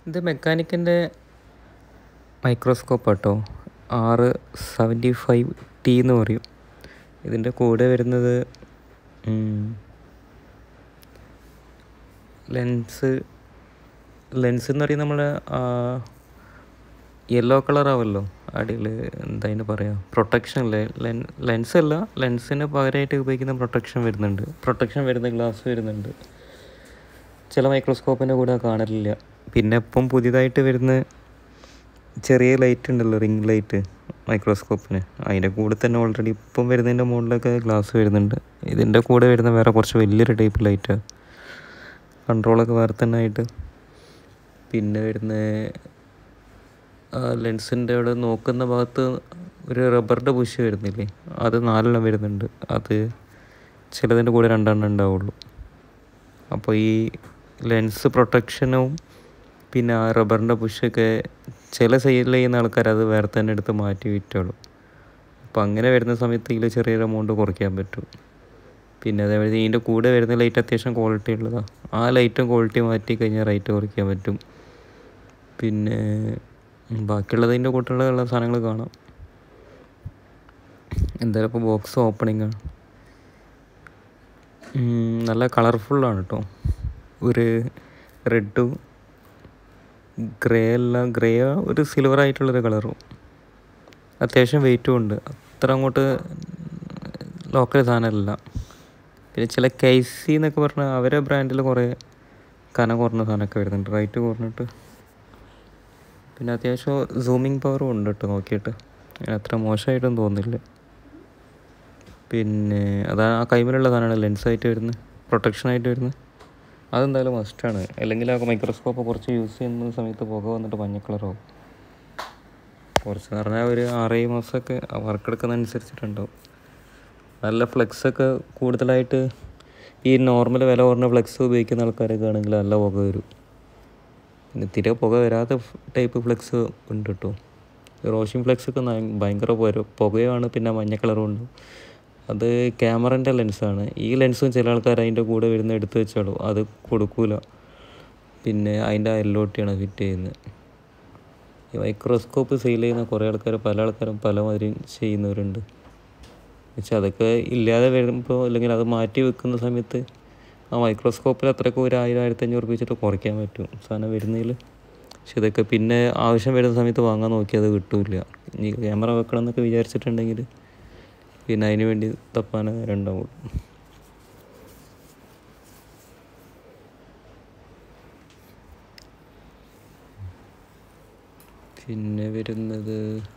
ഇത് മെക്കാനിക്കിൻ്റെ മൈക്രോസ്കോപ്പ് കേട്ടോ, R75T എന്ന് പറയും. ഇതിൻ്റെ കൂടെ വരുന്നത് ലെൻസ് എന്ന് പറയുന്നത് നമ്മുടെ യെല്ലോ കളറാവല്ലോ അടിയിൽ, എന്താ അതിന് പറയുക, പ്രൊട്ടക്ഷൻ അല്ലേ, ലെൻസല്ല, ലെൻസിന് പകരമായിട്ട് ഉപയോഗിക്കുന്ന പ്രൊട്ടക്ഷൻ വരുന്ന ഗ്ലാസ് വരുന്നുണ്ട്. ചില മൈക്രോസ്കോപ്പിൻ്റെ കൂടെ കാണില്ല. പിന്നെ ഇപ്പം പുതിയതായിട്ട് വരുന്ന ചെറിയ ലൈറ്റ് ഉണ്ടല്ലോ, റിംഗ് ലൈറ്റ് മൈക്രോസ്കോപ്പിന്, അതിൻ്റെ കൂടെ തന്നെ ഓൾറെഡി ഇപ്പം വരുന്നതിൻ്റെ മുകളിലൊക്കെ ഗ്ലാസ് വരുന്നുണ്ട്. ഇതിൻ്റെ കൂടെ വരുന്ന വേറെ കുറച്ച് വലിയൊരു ടൈപ്പ് ലൈറ്റാണ്, കൺട്രോളൊക്കെ വേറെ തന്നെ ആയിട്ട്. പിന്നെ വരുന്ന ലെൻസിൻ്റെ അവിടെ നോക്കുന്ന ഭാഗത്ത് ഒരു റബ്ബറിൻ്റെ ബുഷ് വരുന്നില്ലേ, അത് 4 വരുന്നുണ്ട്. അത് ചിലതിൻ്റെ കൂടെ 2 ഉണ്ടാവുള്ളൂ. അപ്പോൾ ഈ ലെൻസ് പ്രൊട്ടക്ഷനും പിന്നെ ആ റബ്ബറിൻ്റെ ബുഷൊക്കെ ചില സൈഡിൽ ചെയ്യുന്ന ആൾക്കാർ അത് വേറെ തന്നെ എടുത്ത് മാറ്റി വിറ്റോളും. അപ്പോൾ അങ്ങനെ വരുന്ന സമയത്ത് ഇതിൽ ചെറിയൊരു എമൗണ്ട് കുറയ്ക്കാൻ പറ്റും. പിന്നെ അതേപോലെ ഇതിൻ്റെ കൂടെ വരുന്ന ലൈറ്റ് അത്യാവശ്യം ക്വാളിറ്റി ഉള്ളതാണ്. ആ ലൈറ്റും ക്വാളിറ്റി മാറ്റി കഴിഞ്ഞാൽ റേറ്റ് കുറയ്ക്കാൻ പറ്റും. പിന്നെ ബാക്കിയുള്ളതിൻ്റെ കൂട്ടുള്ള സാധനങ്ങൾ കാണാം. എന്തായാലും ഇപ്പോൾ ബോക്സ് ഓപ്പണിംഗ് ആണ്. നല്ല കളർഫുള്ളാണ് കേട്ടോ. ഒരു റെഡും ഗ്രേ ഒരു സിൽവർ ആയിട്ടുള്ളൊരു കളറും, അത്യാവശ്യം വെയിറ്റും ഉണ്ട്. അത്ര അങ്ങോട്ട് ലോക്കൽ സാധനമല്ല. പിന്നെ ചില KC എന്നൊക്കെ പറഞ്ഞാൽ അവരെ ബ്രാൻഡിൽ കുറേ കനം കുറഞ്ഞ സാധനമൊക്കെ വരുന്നുണ്ട്, റേറ്റ് കുറഞ്ഞിട്ട്. പിന്നെ അത്യാവശ്യം സൂമിങ് പവറും ഉണ്ട് കേട്ടോ, നോക്കിയിട്ട് അത്ര മോശമായിട്ടൊന്നും തോന്നില്ല. പിന്നെ അതാണ് ആ കൈമിലുള്ള സാധനമാണ് ലെൻസായിട്ട് വരുന്നത്, പ്രൊട്ടക്ഷനായിട്ട് വരുന്നത്. അതെന്തായാലും മസ്റ്റാണ്. അല്ലെങ്കിൽ ആ മൈക്രോസ്കോപ്പ് കുറച്ച് യൂസ് ചെയ്യുന്ന സമയത്ത് പുക വന്നിട്ട് മഞ്ഞ കളറാവും. കുറച്ച് പറഞ്ഞാൽ ഒരു 6-7 മാസമൊക്കെ വർക്ക് എടുക്കുന്നതനുസരിച്ചിട്ടുണ്ടാവും. നല്ല ഫ്ലെക്സൊക്കെ കൂടുതലായിട്ട് ഈ നോർമൽ വില കുറഞ്ഞ ഫ്ലെക്സ് ഉപയോഗിക്കുന്ന ആൾക്കാരൊക്കെ ആണെങ്കിൽ നല്ല പുക വരും. പിന്നെ തിരെ പുക വരാത്ത ടൈപ്പ് ഫ്ലെക്സ് ഉണ്ട് കേട്ടോ. റോഷിംഗ് ഫ്ലെക്സൊക്കെ ഭയങ്കര പുകയാണ്, പിന്നെ മഞ്ഞ കളറും ഉണ്ട്. അത് ക്യാമറൻ്റെ ലെൻസാണ്. ഈ ലെൻസും ചില ആൾക്കാർ അതിൻ്റെ കൂടെ വരുന്ന എടുത്ത് വെച്ചോളൂ, അത് കൊടുക്കൂല. പിന്നെ അതിൻ്റെ LOT ഫിറ്റ് ചെയ്യുന്നത്. ഈ മൈക്രോസ്കോപ്പ് സെയിൽ ചെയ്യുന്ന കുറേ ആൾക്കാർ, പല ആൾക്കാരും പലമാതിരി ചെയ്യുന്നവരുണ്ട്. പക്ഷെ അതൊക്കെ ഇല്ലാതെ വരുമ്പോൾ, അല്ലെങ്കിൽ അത് മാറ്റി വെക്കുന്ന സമയത്ത് ആ മൈക്രോസ്കോപ്പിൽ അത്രയ്ക്ക് ഒരു 1000-1500 രൂപ വെച്ചിട്ട് കുറയ്ക്കാൻ പറ്റും സാധനം വരുന്നതിൽ. പക്ഷെ ഇതൊക്കെ പിന്നെ ആവശ്യം വരുന്ന സമയത്ത് വാങ്ങാൻ നോക്കിയാൽ അത് കിട്ടില്ല. ഇനി ക്യാമറ വെക്കണം എന്നൊക്കെ വിചാരിച്ചിട്ടുണ്ടെങ്കിൽ പിന്നെ അതിന് വേണ്ടി തപ്പാനേ നേരം ഉണ്ടാവുള്ളൂ. പിന്നെ വരുന്നത്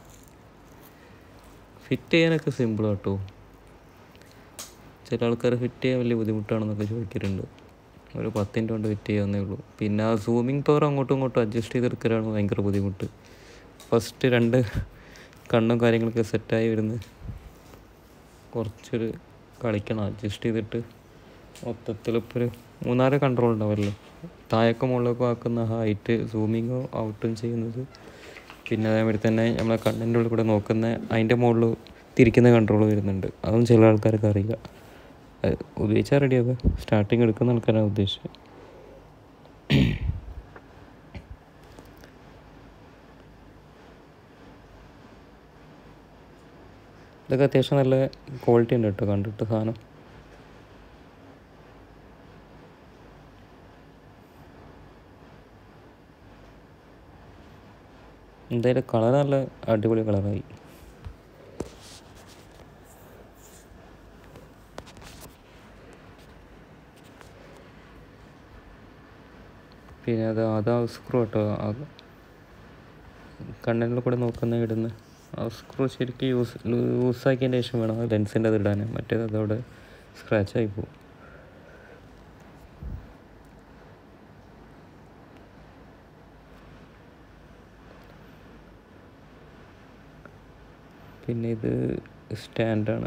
ഫിറ്റ് ചെയ്യാനൊക്കെ സിമ്പിളാണ് കേട്ടോ. ചില ആൾക്കാർ ഫിറ്റ് ചെയ്യാൻ വലിയ ബുദ്ധിമുട്ടാണെന്നൊക്കെ ചോദിക്കാറുണ്ട്. ഒരു 10 മിനിറ്റ് കൊണ്ട് ഫിറ്റ് ചെയ്യാവുന്നേ ഉള്ളൂ. പിന്നെ ആ സൂമിങ് പവർ അങ്ങോട്ടും ഇങ്ങോട്ടും അഡ്ജസ്റ്റ് ചെയ്തെടുക്കലാണ് ഭയങ്കര ബുദ്ധിമുട്ട്. ഫസ്റ്റ് 2 കണ്ണും കാര്യങ്ങളൊക്കെ സെറ്റായി വരുന്നത് കുറച്ചൊരു കളിക്കണം, അഡ്ജസ്റ്റ് ചെയ്തിട്ട്. മൊത്തത്തിൽ ഇപ്പോൾ ഒരു 3-4 കൺട്രോൾ ഉണ്ടാവുമല്ലോ, താഴേക്കും മുകളിലേക്കും ആക്കുന്ന ഹൈറ്റ്, സൂമിങ്ങോ ഔട്ടും ചെയ്യുന്നത്. പിന്നെ അതേമാതിരി തന്നെ നമ്മളെ കണ്ണിൻ്റെ ഉള്ളിൽ കൂടെ നോക്കുന്ന അതിൻ്റെ മുകളിൽ തിരിക്കുന്ന കൺട്രോൾ വരുന്നുണ്ട്. അതൊന്നും ചില ആൾക്കാർക്ക് അറിയില്ല. ഉപയോഗിച്ചാൽ റെഡിയാവുക. സ്റ്റാർട്ടിങ് എടുക്കുന്ന ആൾക്കാരാണ് ഉദ്ദേശിച്ചത്. ഇതൊക്കെ അത്യാവശ്യം നല്ല ക്വാളിറ്റി ഉണ്ട് കേട്ടോ, കണ്ടിട്ട് സാധനം. എന്തായാലും കളർ നല്ല അടിപൊളി കളറായി. പിന്നെ അതാ സ്ക്രൂ കേട്ടോ, കണ്ണിൻ്റെ കൂടെ നോക്കുന്ന ഇടുന്ന ആ സ്ക്രൂ ശരിക്കും ലൂസാക്കിയതിൻ്റെ ശേഷം വേണം ലെൻസിൻ്റെ അത് ഇടാൻ, മറ്റേത് അതവിടെ സ്ക്രാച്ചായി പോകും. പിന്നെ ഇത് സ്റ്റാൻഡാണ്.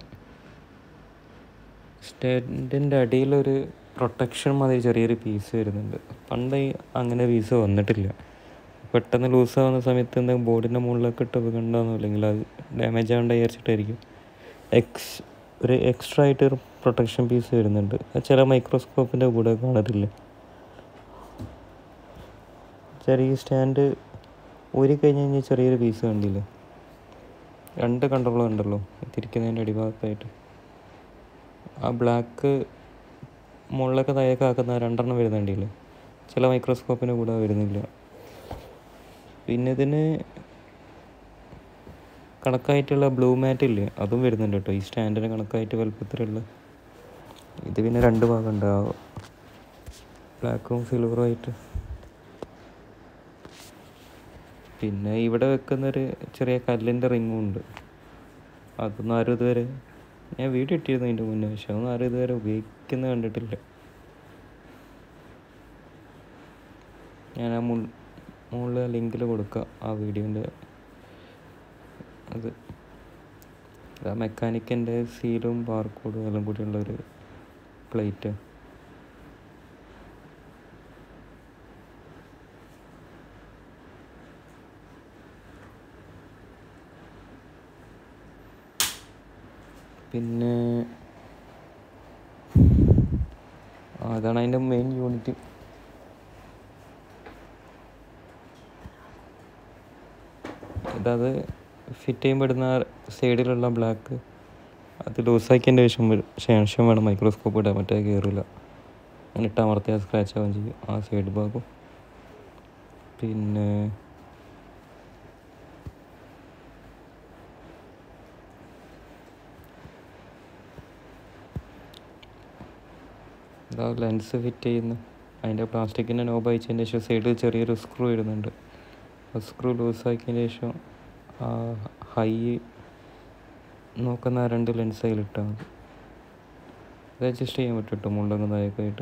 സ്റ്റാൻഡിൻ്റെ അടിയിലൊരു പ്രൊട്ടക്ഷൻ മാതിരി ചെറിയൊരു പീസ് വരുന്നുണ്ട്. പണ്ട് അങ്ങനെ പീസ് വന്നിട്ടില്ല. പെട്ടെന്ന് ലൂസാവുന്ന സമയത്ത് എന്തെങ്കിലും ബോർഡിൻ്റെ മുകളിലൊക്കെ ഇട്ട് വെക്കണ്ടെന്നോ അല്ലെങ്കിൽ അത് ഡാമേജ് ആവേണ്ട വിചാരിച്ചിട്ടായിരിക്കും ഒരു എക്സ്ട്രാ ആയിട്ട് പ്രൊട്ടക്ഷൻ പീസ് വരുന്നുണ്ട്. ചില മൈക്രോസ്കോപ്പിൻ്റെ കൂടെ കാണത്തില്ല. ചെറിയ സ്റ്റാൻഡ് ഊരി കഴിഞ്ഞ് കഴിഞ്ഞാൽ ചെറിയൊരു പീസ് കണ്ടില്ലേ, 2 കൺട്രോളർ ഉണ്ടല്ലോ തിരിക്കുന്നതിൻ്റെ അടിഭാഗത്തായിട്ട്. ആ ബ്ലാക്ക് മുകളിലൊക്കെ താഴേക്ക് ആക്കുന്ന 2 വരുന്നുണ്ടല്ലേ, ചില മൈക്രോസ്കോപ്പിന് കൂടെ വരുന്നില്ല. പിന്നെ ഇതിന് കണക്കായിട്ടുള്ള ബ്ലൂ മാറ്റ് ഇല്ലേ, അതും വരുന്നുണ്ട് കേട്ടോ, ഈ സ്റ്റാൻഡിന് കണക്കായിട്ട് വലുപ്പത്തിലുള്ള. ഇത് പിന്നെ 2 ഭാഗം ഉണ്ടാവും, ബ്ലാക്കും സിൽവറും ആയിട്ട്. പിന്നെ ഇവിടെ വെക്കുന്നൊരു ചെറിയ കല്ലിൻ്റെ റിങ്ങും ഉണ്ട്. അതൊന്നും ആരും ഇതുവരെ, ഞാൻ വീഡിയോ ഇട്ടിരുന്നു അതിൻ്റെ മുന്നേ, പക്ഷെ അതൊന്നും ആരും ഇതുവരെ ഉപയോഗിക്കുന്നത് കണ്ടിട്ടില്ല. ഞാൻ ആ മുകളിൽ ലിങ്കിൽ കൊടുക്കാം ആ വീഡിയോൻ്റെ. അത് മെക്കാനിക്കിൻ്റെ സീലും ബാർകോഡും എല്ലാം കൂടിയുള്ളൊരു പ്ലേറ്റ്. പിന്നെ അതാണ് അതിൻ്റെ മെയിൻ യൂണിറ്റ്. ഇതത് ഫിറ്റ് ചെയ്യുമ്പോൾ ഇടുന്ന സൈഡിലുള്ള ബ്ലാക്ക് അത് ലൂസാക്കിയതിൻ്റെ ശേഷം വേണം മൈക്രോസ്കോപ്പ് ഇടാൻ, മറ്റേ കയറില്ല. എന്നിട്ട് അമർത്തിയാൽ സ്ക്രാച്ച് ആവുകയും ചെയ്യും ആ സൈഡ് ഭാഗം. പിന്നെ ഇതാ ലെൻസ് ഫിറ്റ് ചെയ്യുന്ന അതിൻ്റെ പ്ലാസ്റ്റിക്കിൻ്റെ നോബ് അയച്ചതിന് ശേഷം സൈഡിൽ ചെറിയൊരു സ്ക്രൂ ഇടുന്നുണ്ട്. ആ സ്ക്രൂ ലൂസാക്കിയതിന് ശേഷം ഹൈ നോക്കുന്ന 2 ലെൻസ് അതിലിട്ടാൽ മതി. ഇത് അഡ്ജസ്റ്റ് ചെയ്യാൻ പറ്റും കേട്ടോ, മുള്ളങ്ങ് താഴേക്കായിട്ട്.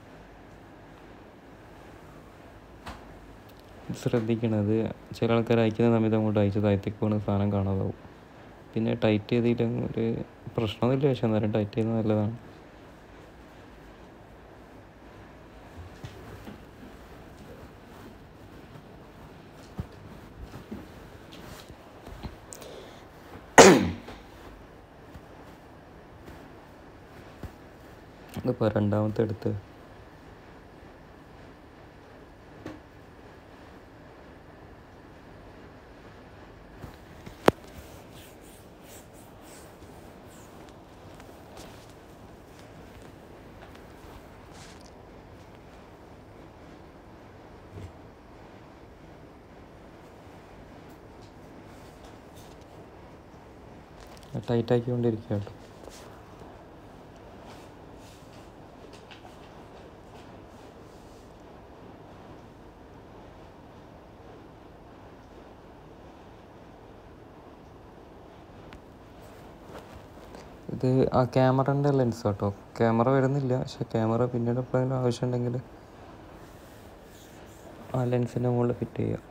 ശ്രദ്ധിക്കണത് ചില ആൾക്കാർ അയക്കുന്ന സമയത്ത് അങ്ങോട്ട് അയച്ച് താഴത്തേക്ക് പോകുന്ന സാധനം കാണാതാവും. പിന്നെ ടൈറ്റ് ചെയ്തില്ലെങ്കിൽ ഒരു പ്രശ്നമൊന്നുമില്ല, പക്ഷെ അന്നേരം ടൈറ്റ് ചെയ്യുന്നത് നല്ലതാണ്. ഇതിപ്പോൾ 2ാമത്തെ എടുത്ത് ടൈറ്റാക്കിക്കൊണ്ടിരിക്കുക കേട്ടോ. ഇത് ആ ക്യാമറൻ്റെ ലെൻസ് കേട്ടോ, ക്യാമറ വരുന്നില്ല, പക്ഷെ ക്യാമറ പിന്നീട് എപ്പോഴെങ്കിലും ആവശ്യമുണ്ടെങ്കിൽ ആ ലെൻസിൻ്റെ മുകളിൽ ഫിറ്റ് ചെയ്യാം.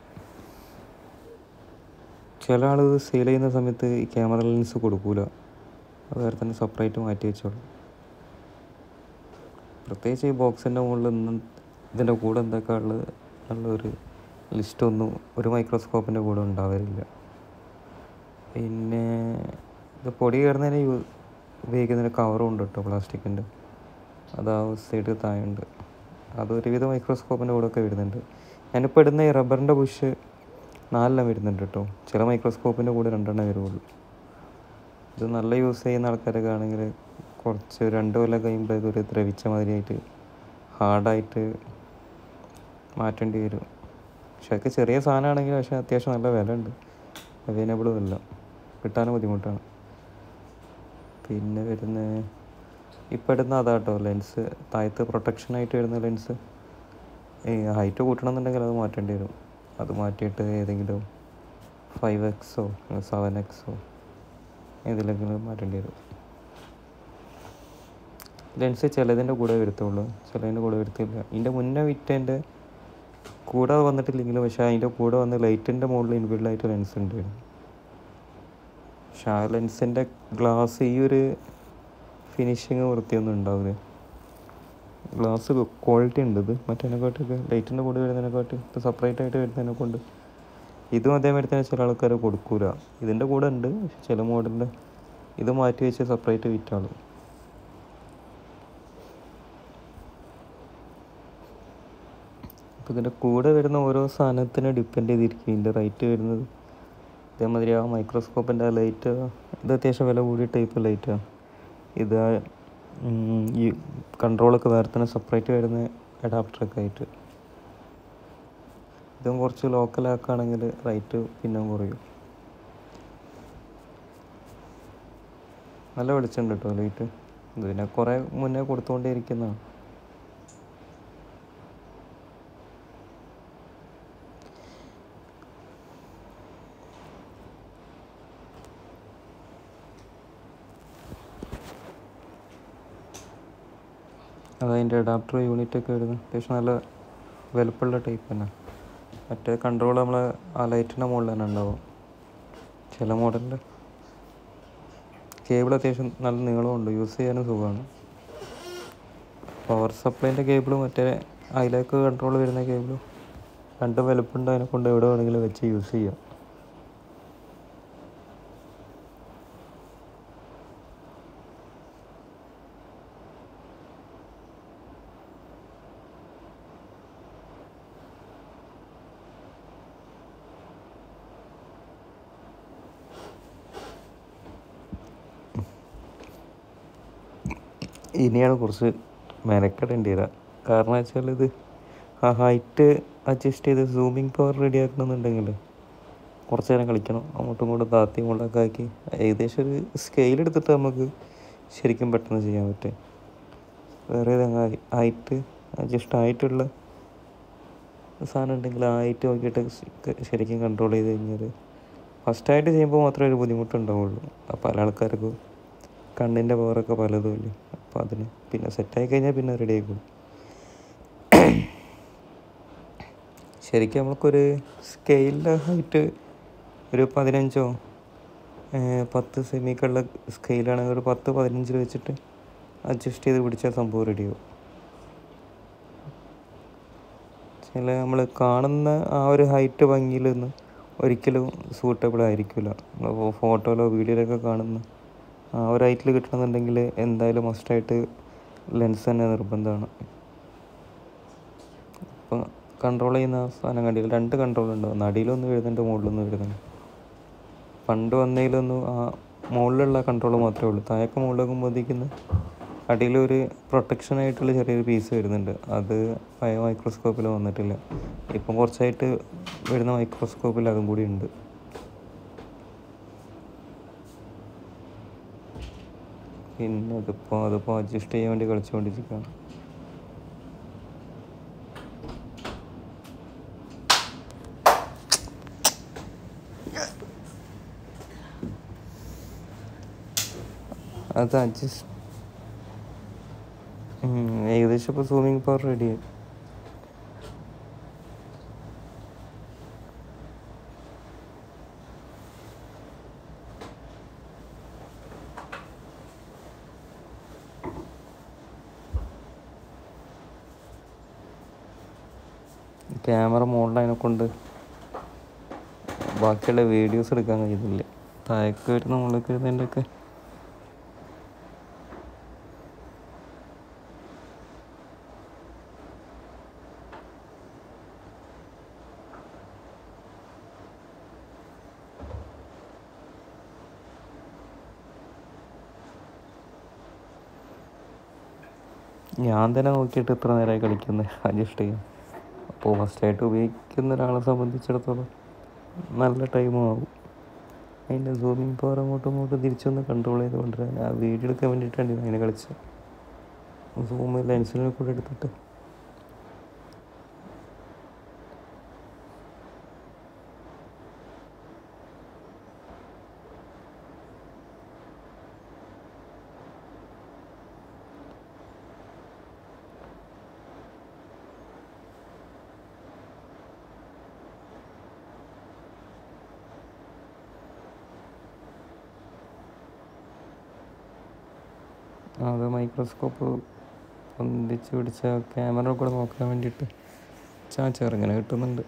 ചില ആൾ സെയിൽ ചെയ്യുന്ന സമയത്ത് ഈ ക്യാമറ ലെൻസ് കൊടുക്കൂല, അത് വേറെ തന്നെ സെപ്പറേറ്റ് മാറ്റി വെച്ചോളൂ. പ്രത്യേകിച്ച് ഈ ബോക്സിൻ്റെ മുകളിൽ ഒന്നും ഇതിൻ്റെ കൂടെ എന്തൊക്കെ ഉള്ളൊരു ലിസ്റ്റൊന്നും ഒരു മൈക്രോസ്കോപ്പിൻ്റെ കൂടെ ഉണ്ടാവാറില്ല. പിന്നെ ഇത് പൊടി കയറുന്നതിന് ഉപയോഗിക്കുന്നതിന് കവറും ഉണ്ട് കേട്ടോ, പ്ലാസ്റ്റിക്കിൻ്റെ. അത് ആ സൈഡ് താഴെയുണ്ട്, അത് ഒരുവിധ മൈക്രോസ്കോപ്പിൻ്റെ കൂടെ ഒക്കെ വരുന്നുണ്ട്. ഞാനിപ്പോൾ ഇടുന്ന ഈ റബ്ബറിൻ്റെ ബുഷ് 4 വരുന്നുണ്ട് കേട്ടോ, ചില മൈക്രോസ്കോപ്പിൻ്റെ കൂടെ 2 വരുള്ളൂ. ഇത് നല്ല യൂസ് ചെയ്യുന്ന ആൾക്കാരൊക്കെ ആണെങ്കിൽ കുറച്ച് 2 കൊല്ലം കഴിയുമ്പോഴേക്കും ഒരു ദ്രവിച്ച മാതിരിയായിട്ട് ഹാർഡായിട്ട് മാറ്റേണ്ടി വരും. പക്ഷെ അതൊക്കെ ചെറിയ സാധനമാണെങ്കിൽ പക്ഷേ അത്യാവശ്യം നല്ല വില ഉണ്ട്, അവൈലബിളും അല്ല, കിട്ടാനും ബുദ്ധിമുട്ടാണ്. പിന്നെ വരുന്ന ഇപ്പോൾ ഇടുന്ന അതാട്ടോ ലെൻസ്, താഴത്ത് പ്രൊട്ടക്ഷനായിട്ട് വരുന്ന ലെൻസ്. ഹൈറ്റ് കൂട്ടണമെന്നുണ്ടെങ്കിൽ അത് മാറ്റേണ്ടി വരും, അത് മാറ്റിയിട്ട് ഏതെങ്കിലും 5Xോ 7Xോ ഏതിലെങ്കിലും മാറ്റേണ്ടി വരും. ലെൻസ് ചിലതിൻ്റെ കൂടെ വരുത്തുള്ളൂ, ചിലതിൻ്റെ കൂടെ വരുത്തില്ല. ഇതിൻ്റെ മുന്നേ വിറ്റതിൻ്റെ കൂടെ വന്നിട്ടില്ലെങ്കിലും പക്ഷേ അതിൻ്റെ കൂടെ വന്ന് ലൈറ്റിൻ്റെ മുകളിൽ ഇൻബിൽഡായിട്ട് ലെൻസ് ഉണ്ട്. പക്ഷെ ആ ലെൻസിൻ്റെ ഗ്ലാസ് ഈ ഒരു ഫിനിഷിങ് വൃത്തിയൊന്നും ഉണ്ടാവില്ല. ഗ്ലാസ് ക്വാളിറ്റി ഉണ്ട്, ഇത് മറ്റേതിനെക്കാട്ടൊക്കെ ലൈറ്റിൻ്റെ കൂടെ വരുന്നതിനെക്കാട്ടി ഇത് സെപ്പറേറ്റ് ആയിട്ട് വരുന്നതിനെ കൊണ്ട്. ഇതും അതേമാതിരി തന്നെ ചില ആൾക്കാർ കൊടുക്കൂല, ഇതിൻ്റെ കൂടെ ഉണ്ട്, പക്ഷെ ചില മോഡലിൻ്റെ ഇത് മാറ്റി വെച്ച് സെപ്പറേറ്റ് വിറ്റാണ്. അപ്പോൾ ഇതിൻ്റെ കൂടെ വരുന്ന ഓരോ സാധനത്തിനെ ഡിപ്പെൻഡ് ചെയ്തിരിക്കും ഇതിൻ്റെ റേറ്റ് വരുന്നത്. അതേമാതിരി ആ മൈക്രോസ്കോപ്പിൻ്റെ ആ ലൈറ്റ്, ഇത് അത്യാവശ്യം വില കൂടിയ ടൈപ്പ് ലൈറ്റാണ്. ഇത് ഈ കൺട്രോളൊക്കെ വേറെ തന്നെ സെപ്പറേറ്റ് വരുന്ന അഡാപ്റ്ററൊക്കെ ആയിട്ട്. ഇതും കുറച്ച് ലോക്കലാക്കുകയാണെങ്കിൽ റേറ്റ് പിന്നെ കുറയും. നല്ല വെളിച്ചമുണ്ട് കേട്ടോ ലൈറ്റ്. ഇത് പിന്നെ കുറേ മുന്നേ കൊടുത്തുകൊണ്ടേ ഇരിക്കുന്നതാണ്. അതതിൻ്റെ അഡാപ്റ്റർ യൂണിറ്റൊക്കെ വരുന്നത് അത്യാവശ്യം നല്ല വലുപ്പമുള്ള ടൈപ്പ് തന്നെ. മറ്റേ കൺട്രോൾ നമ്മൾ ആ ലൈറ്റിൻ്റെ മുകളിൽ തന്നെ ഉണ്ടാവും. ചില മോഡലിൽ കേബിൾ അത്യാവശ്യം നല്ല നീളമുണ്ട്, യൂസ് ചെയ്യാനും സുഖമാണ്. പവർ സപ്ലൈൻ്റെ കേബിളും മറ്റേ അതിലേക്ക് കൺട്രോൾ വരുന്ന കേബിളും രണ്ടും വലുപ്പമുണ്ട്. അതിനെ കൊണ്ട് എവിടെ വേണമെങ്കിലും വെച്ച് യൂസ് ചെയ്യാം. ഇനിയാണ് കുറച്ച് മെനക്കെടേണ്ടി വരിക. കാരണം വെച്ചാൽ ഇത് ആ ഹൈറ്റ് അഡ്ജസ്റ്റ് ചെയ്ത് സൂമിങ് പവർ റെഡി ആക്കണമെന്നുണ്ടെങ്കിൽ കുറച്ച് നേരം കളിക്കണം. അങ്ങോട്ടും ഇങ്ങോട്ടും താത്തി മുള്ളൊക്കെ ആക്കി ഏകദേശം ഒരു സ്കെയിൽ എടുത്തിട്ട് നമുക്ക് ശരിക്കും പെട്ടെന്ന് ചെയ്യാൻ പറ്റും. വേറെ ഹൈറ്റ് അഡ്ജസ്റ്റ് ആയിട്ടുള്ള സാധനം ഉണ്ടെങ്കിൽ ആ ഹൈറ്റ് നോക്കിയിട്ട് ശരിക്കും കൺട്രോൾ ചെയ്ത് കഴിഞ്ഞാൽ ഫസ്റ്റായിട്ട് ചെയ്യുമ്പോൾ മാത്രമേ ഒരു ബുദ്ധിമുട്ടുണ്ടാവുള്ളൂ. പല ആൾക്കാർക്കും കണ്ണിൻ്റെ പവറൊക്കെ പലതും ഇല്ലേ. അപ്പോൾ അതിന് പിന്നെ സെറ്റായി കഴിഞ്ഞാൽ പിന്നെ റെഡി ആയിക്കോളും. ശരിക്കും നമുക്കൊരു സ്കെയിലിൻ്റെ ഹൈറ്റ് ഒരു 15 10 സെമിക്കുള്ള സ്കെയിലാണെങ്കിൽ ഒരു 10-15 വെച്ചിട്ട് അഡ്ജസ്റ്റ് ചെയ്ത് പിടിച്ചാൽ സംഭവം റെഡിയാവും. ചില നമ്മൾ കാണുന്ന ആ ഒരു ഹൈറ്റ് ഭംഗിയിലൊന്നും ഒരിക്കലും സൂട്ടബിൾ ആയിരിക്കില്ല. നമ്മൾ ഫോട്ടോയിലോ വീഡിയോയിലൊക്കെ കാണുന്ന ആ ഒരു ഹൈറ്റിൽ കിട്ടണമെന്നുണ്ടെങ്കിൽ എന്തായാലും മസ്റ്റായിട്ട് ലെൻസ് തന്നെ നിർബന്ധമാണ്. ഇപ്പം കൺട്രോൾ ചെയ്യുന്ന സാധനം കണ്ടില്ല, 2 കൺട്രോൾ ഉണ്ടാവും. നടിയിലൊന്നും വരുന്നുണ്ട്, മുകളിലൊന്നും വരുന്നുണ്ട്. പണ്ട് വന്നതിലൊന്നും ആ മുകളിലുള്ള കൺട്രോൾ മാത്രമേ ഉള്ളൂ. താഴേക്ക് മുകളിലേക്ക് ബന്ധിക്കുന്ന അടിയിലൊരു പ്രൊട്ടക്ഷനായിട്ടുള്ള ചെറിയൊരു പീസ് വരുന്നുണ്ട്. അത് പഴയ മൈക്രോസ്കോപ്പിൽ വന്നിട്ടില്ല. ഇപ്പം കുറച്ചായിട്ട് വരുന്ന മൈക്രോസ്കോപ്പിൽ അതും കൂടി ഉണ്ട്. പിന്നെ അതിപ്പോൾ അഡ്ജസ്റ്റ് ചെയ്യാൻ വേണ്ടി കളിച്ചുകൊണ്ടിരിക്കുകയാണ്. അത് അഡ്ജസ്റ്റ് ഏകദേശം ഇപ്പോൾ സൂമിങ് പവർ റെഡിയായി. ക്യാമറ മുകളിലതിനെ കൊണ്ട് ബാക്കിയുള്ള വീഡിയോസ് എടുക്കാൻ കഴിയുന്നില്ല. താഴേക്ക് വരുന്ന മുകളിലേക്ക് വരുന്നതിൻ്റെയൊക്കെ ഞാൻ തന്നെ നോക്കിയിട്ട് എത്ര നേരമായി കളിക്കുന്നത് അഡ്ജസ്റ്റ് ചെയ്യും. അപ്പോൾ ഫസ്റ്റായിട്ട് ഉപയോഗിക്കുന്ന ഒരാളെ സംബന്ധിച്ചിടത്തോളം നല്ല ടൈമും ആവും. അതിൻ്റെ സൂമിങ് പവർ അങ്ങോട്ടും ഇങ്ങോട്ടും തിരിച്ചൊന്ന് കൺട്രോൾ ചെയ്ത് കൊണ്ടുവരാൻ ആ വീഡിയോ എടുക്കാൻ വേണ്ടിയിട്ടാണ് അങ്ങനെ കളിച്ചത്. സൂം ലെൻസിനെ കൂടെ എടുത്തിട്ട് അത് മൈക്രോസ്കോപ്പ് പൊന്തിച്ച് പിടിച്ച ക്യാമറ കൂടെ നോക്കാൻ വേണ്ടിയിട്ട് ചെറുങ്ങനെ കിട്ടുന്നുണ്ട്.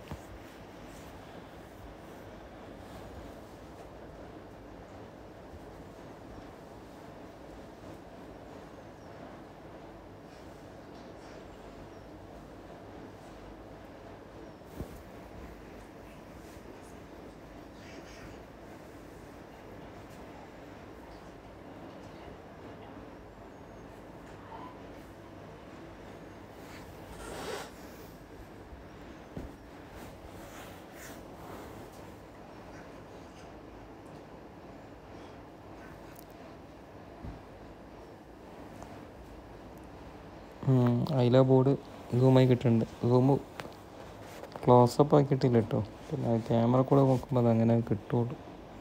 അതിലാ ബോർഡ് സൂമായി കിട്ടുന്നുണ്ട്. സൂം ക്ലോസപ്പ് ആക്കിയിട്ടില്ല കേട്ടോ. പിന്നെ ക്യാമറ കൂടെ നോക്കുമ്പോൾ അത് അങ്ങനെ കിട്ടുള്ളൂ.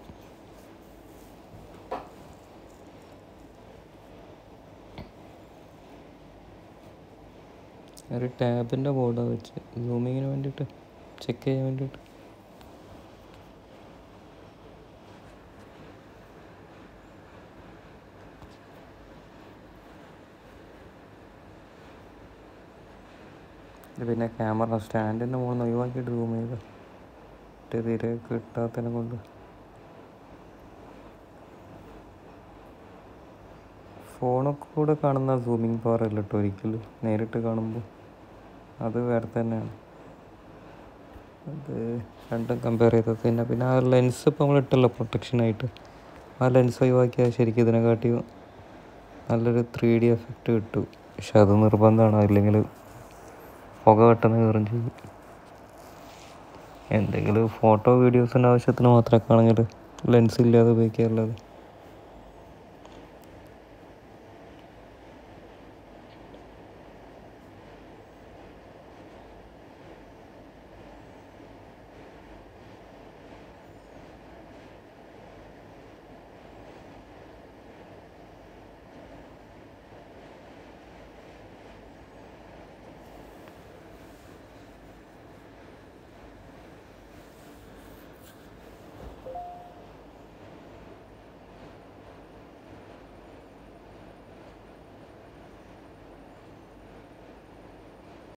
ഒരു ടാബിൻ്റെ ബോർഡാണ് വെച്ച് സൂമിങ്ങിന് വേണ്ടിയിട്ട്, ചെക്ക് ചെയ്യാൻ വേണ്ടിയിട്ട്. പിന്നെ ക്യാമറ സ്റ്റാൻഡിൻ്റെ മുകളിൽ നിന്ന് ഒഴിവാക്കിയിട്ട് സൂം ചെയ്ത് തീരെ കിട്ടാത്തതിനെ കൊണ്ട് ഫോണൊക്കെ കൂടെ കാണുന്ന സൂമിങ് പവർ അല്ല കേട്ടോ ഒരിക്കലും. നേരിട്ട് കാണുമ്പോൾ അത് വേറെ തന്നെയാണ്. അത് രണ്ടും കമ്പയർ ചെയ്തത്. പിന്നെ ആ ലെൻസ് ഇപ്പോൾ നമ്മൾ ഇട്ടല്ലോ പ്രൊട്ടക്ഷനായിട്ട്, ആ ലെൻസ് ഒഴിവാക്കിയാൽ ശരിക്കും ഇതിനെക്കാട്ടി നല്ലൊരു 3D എഫക്റ്റ് കിട്ടും. പക്ഷെ അത് നിർബന്ധമാണ്, അല്ലെങ്കിൽ പുക പെട്ടെന്ന് കയറും ചെയ്യും. എന്തെങ്കിലും ഫോട്ടോ വീഡിയോസിൻ്റെ ആവശ്യത്തിന് മാത്രമൊക്കെ ആണെങ്കിൽ ലെൻസ് ഇല്ലാതെ ഉപയോഗിക്കാറുള്ളത്.